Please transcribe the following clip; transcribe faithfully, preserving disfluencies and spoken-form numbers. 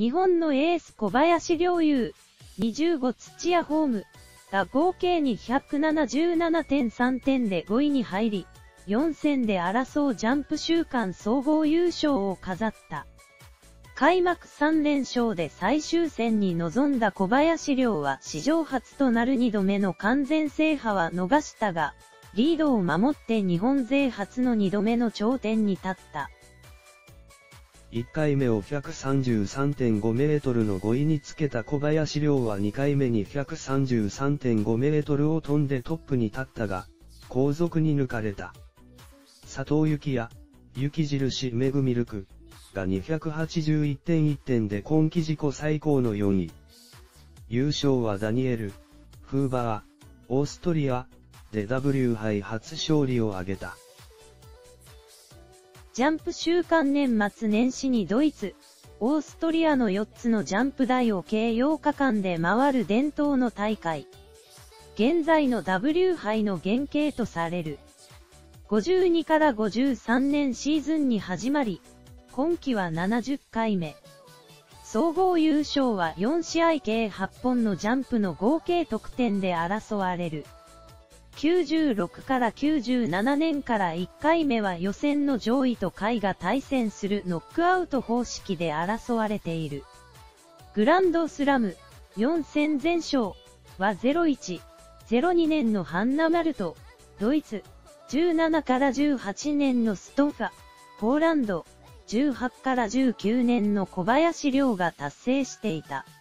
日本のエース小林陵侑、にじゅうご土屋ホームが合計にひゃくななじゅうななてんさんてんでごいに入り、よん戦で争うジャンプ週間総合優勝を飾った。開幕さん連勝で最終戦に臨んだ小林陵は史上初となるにどめの完全制覇は逃したが、リードを守って日本勢初のにどめの頂点に立った。 いっかいめを ひゃくさんじゅうさんてんごメートルのごいにつけた小林陵はにかいめに ひゃくさんじゅうさんてんごメートルを飛んでトップに立ったが、後続に抜かれた。佐藤幸也、雪印メグミルクがにひゃくはちじゅういってんいってんで今季自己最高のよんい。優勝はダニエル・フーバー、オーストリアで ダブリュー 杯初勝利を挙げた。 ジャンプ週間年末年始にドイツ、オーストリアのよっつのジャンプ台を計ようかかんで回る伝統の大会。現在の ダブリュー 杯の原型とされる。ごじゅうにからごじゅうさんねんシーズンに始まり、今季はななじゅっかいめ。総合優勝はよんしあい計はっぽんのジャンプの合計得点で争われる。きゅうじゅうろくからきゅうじゅうななねんからいっかいめは予選の上位と下位が対戦するノックアウト方式で争われている。グランドスラムよん戦全勝はゼロいち、ゼロにねんのハンナ・マルト、ドイツ、じゅうななからじゅうはちねんのストンファ、ポーランド、じゅうはちからじゅうきゅうねんの小林陵が達成していた。